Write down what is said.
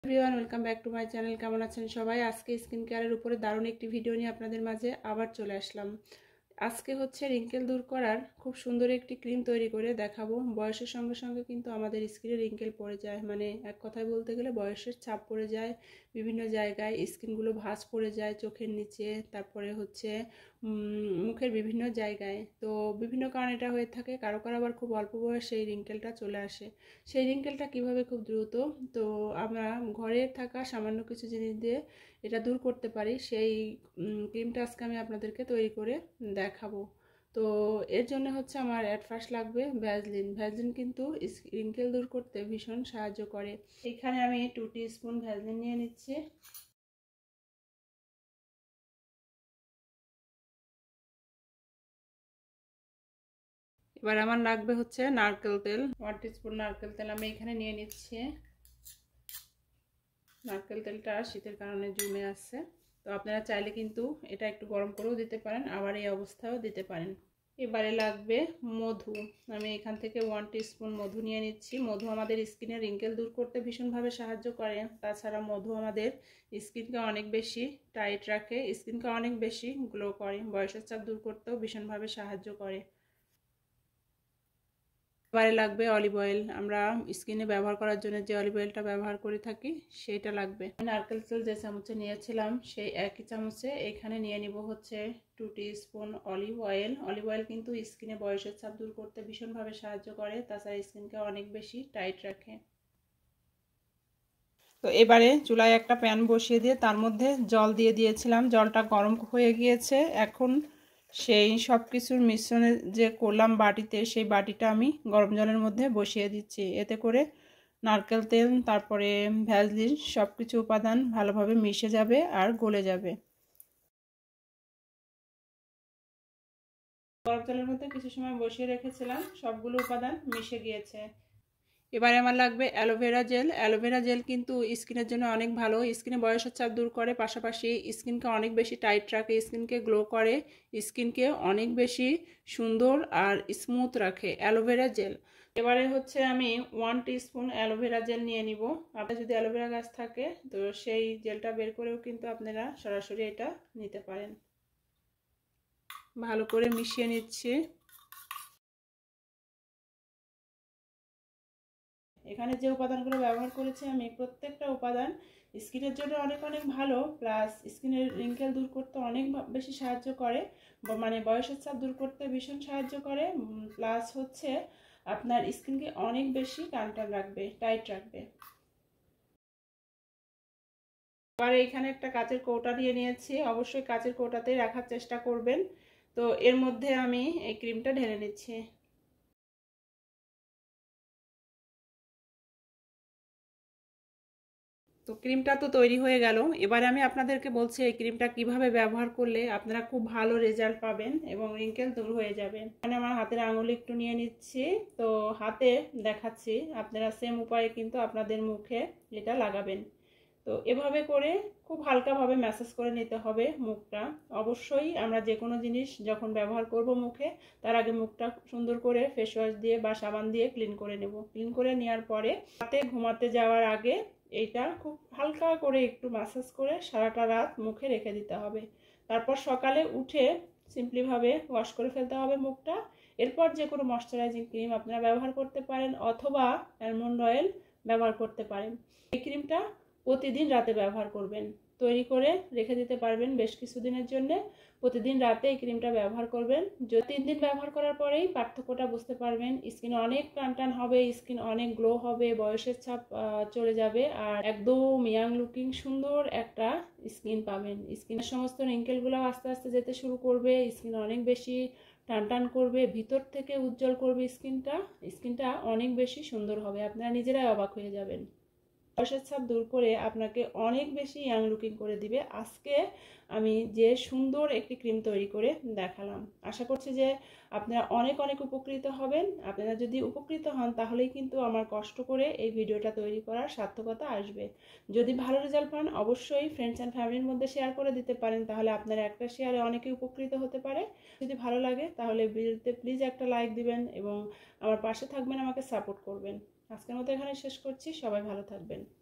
Everyone, welcome back to my channel. কেমন আছেন সবাই? আজকে স্কিন কেয়ারের উপরে দারুণ একটি ভিডিও নিয়ে আপনাদের মাঝে আবার চলে আসলাম। আজকে হচ্ছে রিঙ্কেল দূর করার খুব সুন্দর একটি ক্রিম তৈরি করে দেখাবো। বয়সের সঙ্গে সঙ্গে কিন্তু আমাদের স্কিনে রিঙ্কেল পড়ে যায়, মানে এক কথায় বলতে গেলে বয়সের ছাপ পড়ে যায় বিভিন্ন জায়গায়। স্কিনগুলো ভাঁজ পড়ে যায় চোখের নিচে, তারপরে হচ্ছে মুখের বিভিন্ন জায়গায়। তো বিভিন্ন কারণে এটা হয়ে থাকে। কারো কারো আবার খুব অল্প বয়সে এই রিঙ্কেলটা চলে আসে। সেই রিঙ্কেলটা কিভাবে খুব দ্রুত তো আমরা ঘরে থাকা সামান্য কিছু জিনিস দিয়ে এটা দূর করতে পারি, সেই ক্রিমটা আজকে আমি আপনাদেরকে তৈরি করে দেখাবো। তো এর জন্য হচ্ছে আমার অ্যাট ফার্স্ট লাগবে ভ্যাসলিন। ভ্যাসলিন কিন্তু রিঙ্কেল দূর করতে ভীষণ সাহায্য করে। এখানে আমি 2 টিস্পুন ভ্যাসলিন নিয়ে নিচ্ছি। এবার আমার লাগবে হচ্ছে নারকেল তেল। 1 টিস্পুন নারকেল তেল আমি এখানে নিয়ে নিচ্ছি। নারকেল তেলটা শীতের কারণে জমে আসছে, তো আপনারা চাইলে কিন্তু এটা একটু গরম করেও দিতে পারেন, আবার এই অবস্থায়ও দিতে পারেন। এবারে লাগবে মধু। আমি এখান থেকে 1 টিস্পুন মধু নিয়ে নিচ্ছি। মধু আমাদের স্কিনের রিঙ্কেল দূর করতে ভীষণভাবে সাহায্য করে। তাছাড়া মধু আমাদের স্কিনকে অনেক বেশি টাইট রাখে, স্কিনকে অনেক বেশি গ্লো করে, বয়সের চাপ দূর করতেও ভীষণভাবে সাহায্য করে। এবারে লাগবে অলিভ অয়েল। আমরা স্কিনে ব্যবহার করার জন্য যে অলিভ অয়েলটা ব্যবহার করে থাকি সেটা লাগবে। নারকেল তেল যে চামচে নিয়েছিলাম সেই একই চামচে এখানে নিয়ে নিব হচ্ছে 2 teaspoon olive oil. Olive oil কিন্তু স্কিনে বয়সের ছাপ দূর করতে ভীষণভাবে সাহায্য করে, তাছাড়া স্কিনকে অনেক বেশি টাইট রাখে। তো এবারে চুলায় একটা প্যান বসিয়ে দিয়ে তার মধ্যে জল দিয়ে দিয়েছিলাম। জলটা গরম হয়ে গিয়েছে। এখন সেই সব কিছুর মিশ্রণে যে করলাম বাটিতে, সেই বাটিটা আমি গরম জলের মধ্যে বসিয়ে দিচ্ছি। এতে করে নারকেল তেল তারপরে ভ্যাসলিন সব কিছু উপাদান ভালোভাবে মিশে যাবে আর গলে যাবে। গরম জলের মধ্যে কিছু সময় বসিয়ে রেখেছিলাম, সবগুলো উপাদান মিশে গিয়েছে। এবারে আমার লাগবে অ্যালোভেরা জেল। অ্যালোভেরা জেল কিন্তু স্কিনের জন্য অনেক ভালো। স্কিনে বয়সের চাপ দূর করে, পাশাপাশি স্কিনকে অনেক বেশি টাইট রাখে, স্কিনকে গ্লো করে, স্কিনকে অনেক বেশি সুন্দর আর স্মুথ রাখে অ্যালোভেরা জেল। এবারে হচ্ছে আমি 1 টিস্পুন অ্যালোভেরা জেল নিয়ে নিব। আপনার যদি অ্যালোভেরা গাছ থাকে তো সেই জেলটা বের করেও কিন্তু আপনারা সরাসরি এটা নিতে পারেন। ভালো করে মিশিয়ে নিচ্ছি। এখানে যে উপাদানগুলো ব্যবহার করেছি আমি, প্রত্যেকটা উপাদান স্কিনের জন্য অনেক অনেক ভালো, প্লাস স্কিনের রিঙ্কেল দূর করতে অনেক বেশি সাহায্য করে, মানে বয়সের চাপ দূর করতে ভীষণ সাহায্য করে, প্লাস হচ্ছে আপনার স্কিনকে অনেক বেশি টান রাখবে, টাইট রাখবে। আর এখানে একটা কাচের কৌটা দিয়ে নিয়েছি, অবশ্যই কাচের কৌটাতেই রাখার চেষ্টা করবেন। তো এর মধ্যে আমি এই ক্রিমটা ঢেলে নিচ্ছি। তো ক্রিমটা তো তৈরি হয়ে গেল। এবারে আমি আপনাদেরকে বলছি এই ক্রিমটা কিভাবে ব্যবহার করলে আপনারা খুব ভালো রেজাল্ট পাবেন এবং রিঙ্কেল দূর হয়ে যাবে। মানে আমার হাতের আঙুল একটু নিয়ে নিচ্ছি, তো হাতে দেখাচ্ছি, আপনারা সেম উপায়ে কিন্তু আপনাদের মুখে এটা লাগাবেন। তো এভাবে করে খুব হালকাভাবে ম্যাসাজ করে নিতে হবে মুখটা। অবশ্যই আমরা যে কোনো জিনিস যখন ব্যবহার করব মুখে, তার আগে মুখটা সুন্দর করে ফেস ওয়াশ দিয়ে বা সাবান দিয়ে ক্লিন করে নেব। ক্লিন করে নেওয়ার পরে রাতে ঘুমাতে যাওয়ার আগে এইটা খুব হালকা করে একটু ম্যাসাজ করে সারাটা রাত মুখে রেখে দিতে হবে। তারপর সকালে উঠে সিম্পলিভাবে ওয়াশ করে ফেলতে হবে মুখটা। এরপর যে কোনো ময়শ্চারাইজিং ক্রিম আপনারা ব্যবহার করতে পারেন, অথবা অ্যালমন্ড অয়েল ব্যবহার করতে পারেন। এই ক্রিমটা প্রতিদিন রাতে ব্যবহার করবেন, তৈরি করে রেখে দিতে পারবেন বেশ কিছুদিনের জন্য। প্রতিদিন রাতে এই ক্রিমটা ব্যবহার করবেন। 3 দিন ব্যবহার করার পরেই পার্থক্যটা বুঝতে পারবেন। স্কিন অনেক টান হবে, স্কিন অনেক গ্লো হবে, বয়সের ছাপ চলে যাবে, আর একদম ইয়াং লুকিং সুন্দর একটা স্কিন পাবেন। স্কিনের সমস্ত রিঙ্কেলগুলো আস্তে আস্তে যেতে শুরু করবে, স্কিন অনেক বেশি টান করবে, ভিতর থেকে উজ্জ্বল করবে স্কিনটা অনেক বেশি সুন্দর হবে, আপনারা নিজেরাই অবাক হয়ে যাবেন। বয়সের ছাপ দূর করে আপনাকে অনেক বেশি ইয়াং লুকিং করে দিবে। আজকে আমি যে সুন্দর একটি ক্রিম তৈরি করে দেখালাম, আশা করছি যে আপনারা অনেক অনেক উপকৃত হবেন। আপনারা যদি উপকৃত হন তাহলেই কিন্তু আমার কষ্ট করে এই ভিডিওটা তৈরি করার সার্থকতা আসবে। যদি ভালো রেজাল্ট পান অবশ্যই ফ্রেন্ডস অ্যান্ড ফ্যামিলির মধ্যে শেয়ার করে দিতে পারেন, তাহলে আপনারা একটা শেয়ারে অনেকে উপকৃত হতে পারে। যদি ভালো লাগে তাহলে ভিডিওতে প্লিজ একটা লাইক দিবেন এবং আমার পাশে থাকবেন, আমাকে সাপোর্ট করবেন। আজকের মতো এখানে শেষ করছি। সবাই ভালো থাকবেন।